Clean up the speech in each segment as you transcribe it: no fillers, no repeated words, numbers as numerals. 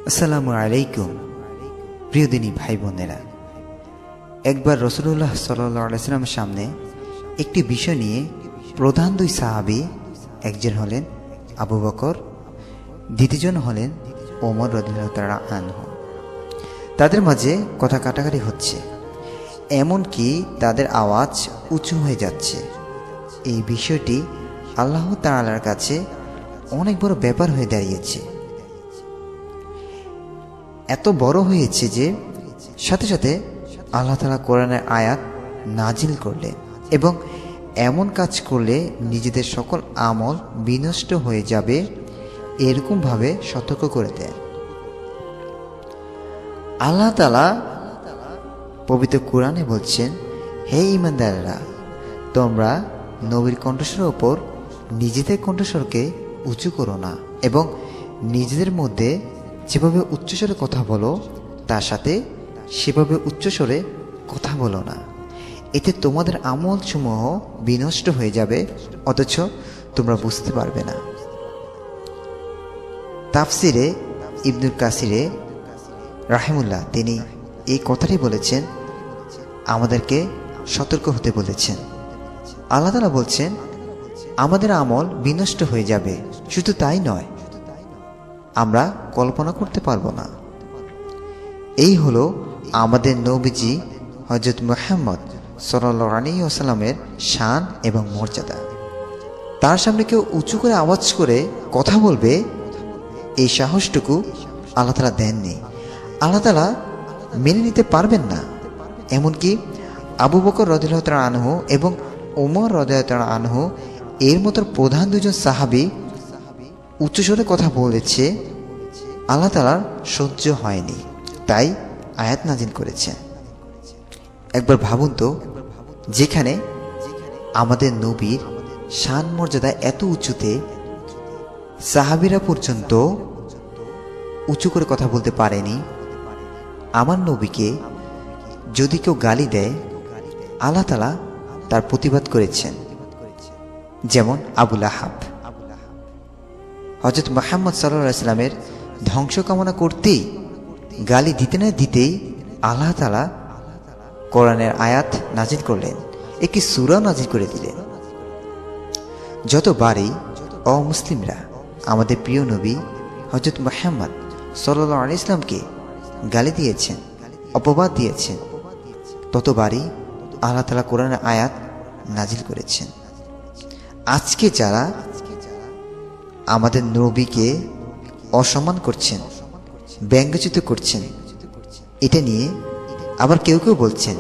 আসসালামু আলাইকুম প্রিয় দিনী ভাই বোনেরা। একবার রসুল্লাহ সাল্লাল্লাহু আলাইহি ওয়াসাল্লামের সামনে একটি বিষয় নিয়ে প্রধান দুই সাহাবী, একজন হলেন আবু বকর, দ্বিতীয়জন হলেন ওমর রাদিয়াল্লাহু তাআলা আনহু। তাদের মাঝে কথা কাটাকাটি হচ্ছে, এমনকি তাদের আওয়াজ উঁচু হয়ে যাচ্ছে। এই বিষয়টি আল্লাহ তাআলার কাছে অনেক বড় ব্যাপার হয়ে দাঁড়িয়েছে। এত বড় হয়েছে যে সাথে সাথে আল্লাহ তাআলা কোরআনের আয়াত নাজিল করলেন এবং এমন কাজ করলে নিজেদের সকল আমল বিনষ্ট হয়ে যাবে এরকমভাবে সতর্ক করে দেন। আল্লাহ তাআলা পবিত্র কোরআনে বলছেন, হে ঈমানদাররা, তোমরা নবীর কণ্ঠস্বরের ওপর নিজেদের কণ্ঠস্বরকে উঁচু করো না এবং নিজেদের মধ্যে যেভাবে উচ্চস্বরে কথা বলো তার সাথে সেভাবে উচ্চস্বরে কথা বলো না, এতে তোমাদের আমলসমূহ বিনষ্ট হয়ে যাবে, অথচ তোমরা বুঝতে পারবে না। তাফসিরে ইবনুল কাসিরে রাহিমাহুল্লাহ তিনি এই কথাটি বলেছেন, আমাদেরকে সতর্ক হতে বলেছেন। আল্লাহ তাআলা বলছেন আমাদের আমল বিনষ্ট হয়ে যাবে, শুধু তাই নয়, আমরা কল্পনা করতে পারবো না। এই হলো আমাদের নবীজি হযরত মুহাম্মদ সাল্লাল্লাহু আলাইহি ওয়াসাল্লামের শান এবং মর্যাদা। তার সামনে কেউ উঁচু করে আওয়াজ করে কথা বলবে, এই সাহসটুকু আল্লাহ তাআলা দেননি। আল্লাহ তাআলা মেনে নিতে পারবেন না। এমনকি আবু বকর রাদিয়াল্লাহু তাআলা আনহু এবং ওমর রাদিয়াল্লাহু তাআলা আনহু এর মতো প্রধান দুজন সাহাবী উচ্চস্বরে কথা বলেছে, আল্লাহ তাআলার সহ্য হয়নি, তাই আয়াত নাজিল করেছে। একবার ভাবুন তো, যেখানে আমাদের নবীর শান মর্যাদা এত উঁচুতে সাহাবীরা পর্যন্ত উঁচু করে কথা বলতে পারেনি, আমার নবীকে যদি কেউ গালি দেয় আল্লাহ তাআলা তার প্রতিবাদ করেছেন। যেমন আবু লাহাব হযরত মুহাম্মদ সাল্লাল্লাহু আলাইহি ওয়াসাল্লামের ধ্বংস কামনা করতেই গালি দিতে না দিতেই আল্লাহ তাআলা কোরআনের আয়াত নাজিল করলেন, একটি সূরা নাজিল করে দিলেন। যতবারই অমুসলিমরা আমাদের প্রিয় নবী হযরত মুহাম্মদ সাল্লাল্লাহু আলাইহি ওয়াসাল্লামকে গালি দিয়েছেন, অপবাদ দিয়েছেন, ততবারই আল্লাহ তাআলা কোরআনের আয়াত নাজিল করেছেন। আজকে যারা আমাদের নবীকে অসম্মান করছেন, ব্যঙ্গচিত করছেন, এটা নিয়ে আবার কেউ কেউ বলছেন,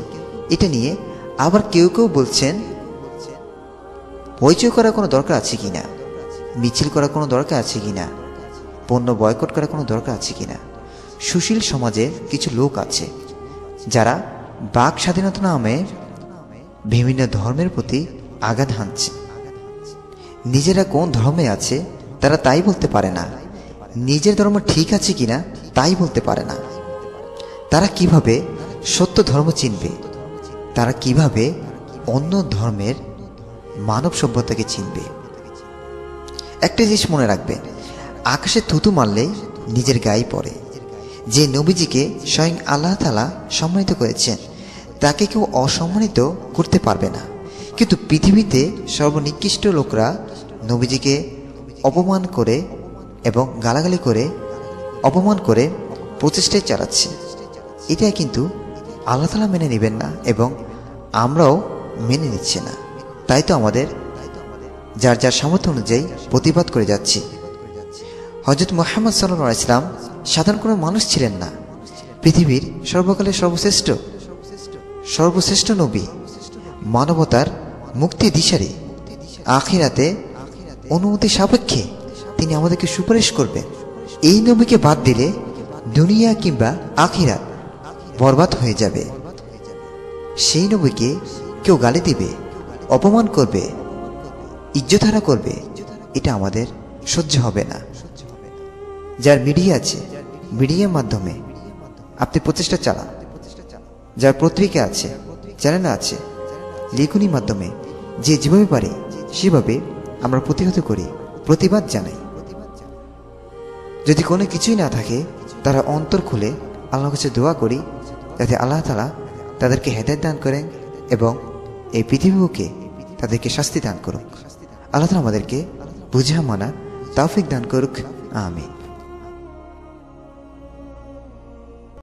পরিচয় করার কোনো দরকার আছে কিনা, মিছিল করার কোনো দরকার আছে কিনা, পণ্য বয়কট করার কোনো দরকার আছে কিনা। সুশীল সমাজে কিছু লোক আছে যারা বাক স্বাধীনতা নামে বিভিন্ন ধর্মের প্রতি আঘাত হানছে। নিজেরা কোন ধর্মে আছে তারা তাই বলতে পারে না, নিজের ধর্ম ঠিক আছে কিনা তাই বলতে পারে না। তারা কিভাবে সত্য ধর্ম চিনবে? তারা কিভাবে অন্য ধর্মের মানব সভ্যতাকে চিনবে? একটা জিনিস মনে রাখবে, আকাশে থুতু মারলে নিজের গায়ে পড়ে। যে নবীজিকে স্বয়ং আল্লাহ তাআলা সম্মানিত করেছেন তাকে কেউ অসম্মানিত করতে পারবে না। কিন্তু পৃথিবীতে সর্বনিকৃষ্ট লোকরা নবীজিকে অপমান করে এবং গালাগালি করে অপমান করে প্রচেষ্টায় চালাচ্ছে। এটা কিন্তু আল্লাহ তাআলা মেনে নেবেন না এবং আমরাও মেনে নিচ্ছি না। তাই তো আমাদের যার যার সামর্থ্য অনুযায়ী প্রতিবাদ করে যাচ্ছি। হযরত মুহাম্মদ সাল্লাল্লাহু আলাইহি ওয়াসাল্লাম সাধারণ কোনো মানুষ ছিলেন না, পৃথিবীর সর্বকালের সর্বশ্রেষ্ঠ নবী, মানবতার মুক্তি দিশারি। আখিরাতে অনুমতি সাপেক্ষে তিনি আমাদেরকে সুপারিশ করবেন। এই নবীকে বাদ দিলে দুনিয়া কিংবা আখিরাত বরবাদ হয়ে যাবে। সেই নবীকে কেউ গালি দিবে, অপমান করবে, ইজ্জতহারা করবে, এটা আমাদের সহ্য হবে না। যার মিডিয়া আছে, মিডিয়ার মাধ্যমে আপনি প্রচেষ্টা চালান। যার পত্রিকা আছে, চ্যানেল আছে, লেখনির মাধ্যমে যে যেভাবে পারি সেভাবে আমরা প্রতিহত করি, প্রতিবাদ জানাই। যদি কোনো কিছুই না থাকে তারা অন্তর খুলে আল্লাহর কাছে দোয়া করি যাতে আল্লাহ তাআলা তাদেরকে হেদায়েত দান করেন এবং এই পৃথিবীকে তাদেরকে শাস্তি দান করুক। আল্লাহ তাআলা আমাদেরকে বুঝা মানা তৌফিক দান করুক। আমিন।